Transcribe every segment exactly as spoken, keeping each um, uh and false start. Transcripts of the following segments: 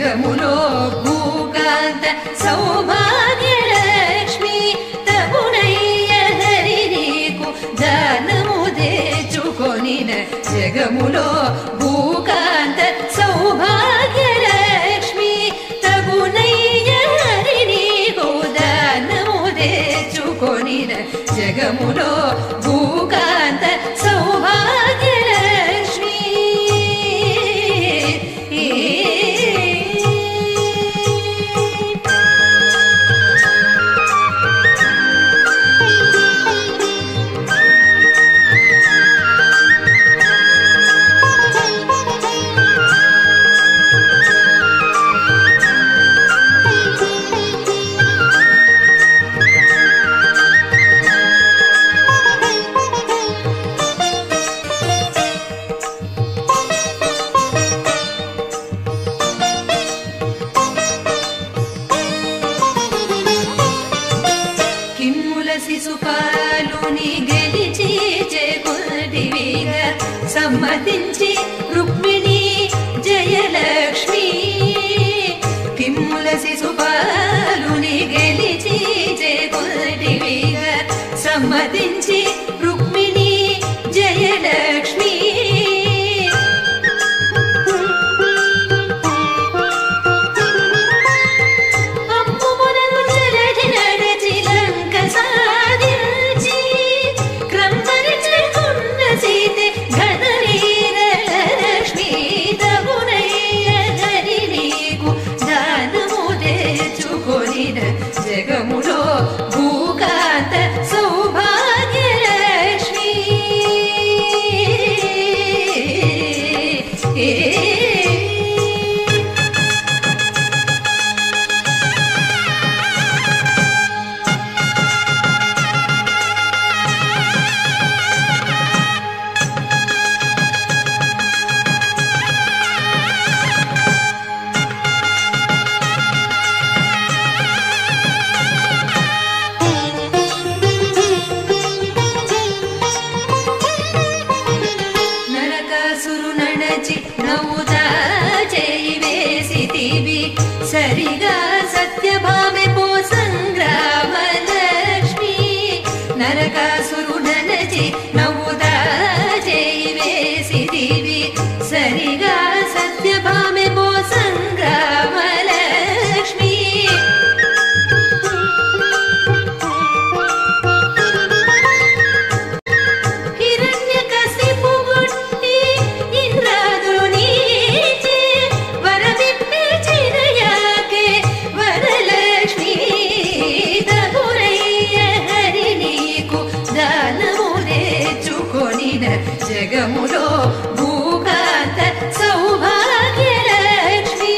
జగములో భూకాంత సౌభాగ్యలక్ష్మి తగునయ్య హరి నీకు దానము తెచ్చుకొనిన జగములో భూకాంత సౌభాగ్యలక్ష్మి తగునయ్య హరి నీకు దానము తెచ్చుకొనిన జగములో భూకాంత సౌభాగ్యలక్ష్మి శిశుపాలుని గెలిచి చేకొంటివిగా సమ్మతించి రుక్మిణి జయలక్ష్మి కిమ్ముల శిశుపాలుని గెలిచి చేకొంటివిగా సమ్మతించి రుక్మిణి జయలక్ష్మి జగములో భూకాంత సౌభాగ్యలక్ష్మి నవ్వుతా చేయి వేసితివి సరిగా సత్యభామె పో సంగ్రామలక్ష్మి నరకాసురుడనచి నవ్వుతా చేయి వేసితివి సరిగా సత్యభామె పో సంగ్రామలక్ష్మి జగములో భూకాంత సౌభాగ్యలక్ష్మి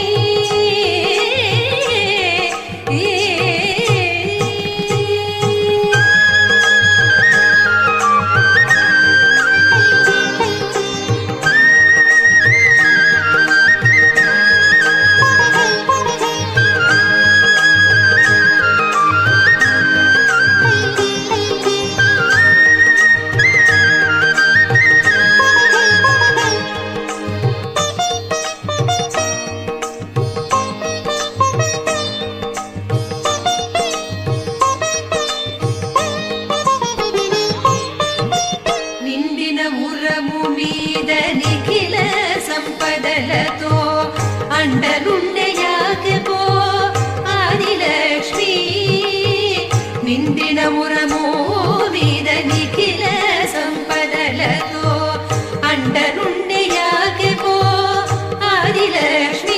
నిఖిల సంపదలతో అండనుండే యాకెపో ఆదిలక్ష్మి నిండిన మురము మీద నిఖిల సంపదలతో అండనుండే యాకెపో ఆదిలక్ష్మి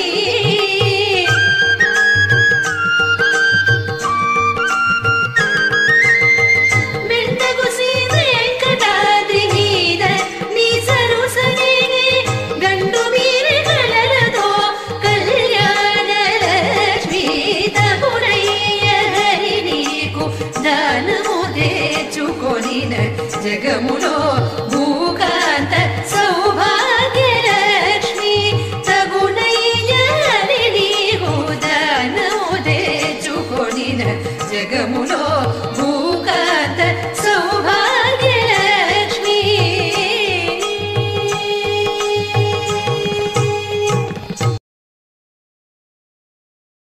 జగములో